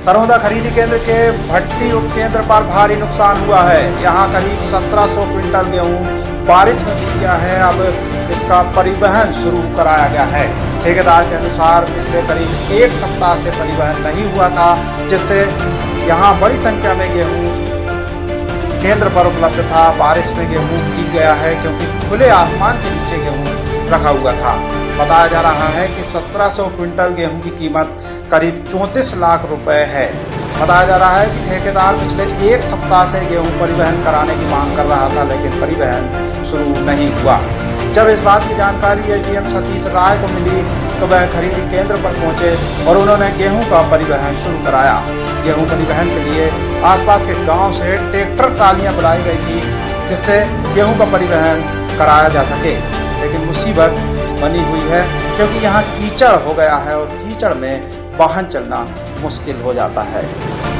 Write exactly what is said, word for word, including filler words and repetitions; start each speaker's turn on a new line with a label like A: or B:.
A: तरोदा खरीदी केंद्र के भट्टी उप केंद्र पर भारी नुकसान हुआ है। यहां करीब सत्रह सौ क्विंटल गेहूं बारिश में भीग गया है। अब इसका परिवहन शुरू कराया गया है। ठेकेदार के अनुसार पिछले करीब एक सप्ताह से परिवहन नहीं हुआ था, जिससे यहां बड़ी संख्या में गेहूं केंद्र पर उपलब्ध था। बारिश में गेहूं भीग गया है क्योंकि खुले आसमान के नीचे गेहूं रखा हुआ था। बताया जा रहा है कि सत्रह सौ क्विंटल गेहूं की कीमत करीब चौंतीस लाख रुपए है। बताया जा रहा है कि ठेकेदार पिछले एक सप्ताह से गेहूं परिवहन कराने की मांग कर रहा था, लेकिन परिवहन शुरू नहीं हुआ। जब इस बात की जानकारी एसडीएम सतीश राय को मिली तो वह खरीदी केंद्र पर पहुंचे और उन्होंने गेहूं का परिवहन शुरू कराया। गेहूं परिवहन के लिए आसपास के गांव से ट्रैक्टर ट्रालियां बुलाई गई थी, जिससे गेहूं का परिवहन कराया जा सके। लेकिन मुसीबत बनी हुई है क्योंकि यहाँ कीचड़ हो गया है और कीचड़ में वाहन चलना मुश्किल हो जाता है।